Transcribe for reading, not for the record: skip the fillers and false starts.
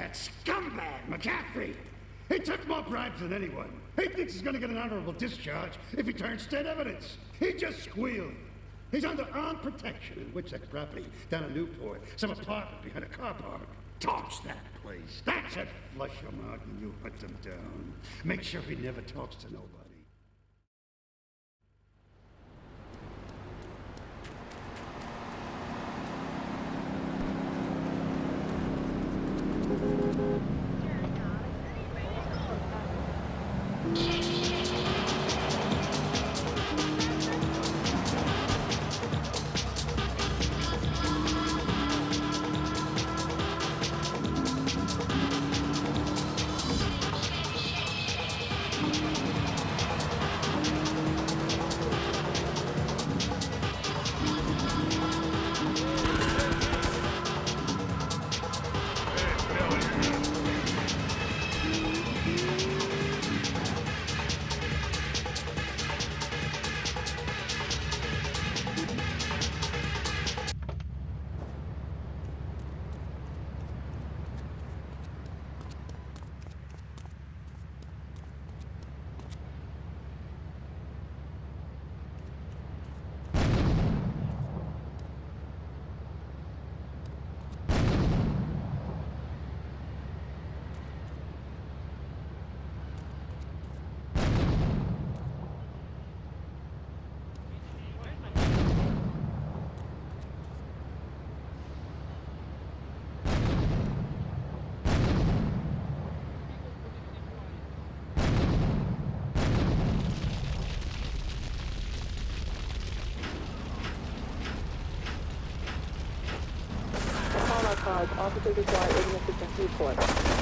That scumbag, McCaffrey! He took more bribes than anyone. He thinks he's gonna get an honorable discharge if he turns state evidence. He just squealed. He's under armed protection in Witchek property down in Newport. Some apartment behind a car park. Torch that place. That should flush him out when you hunt him down. Make sure he never talks to nobody. Officers require urgent assistance report.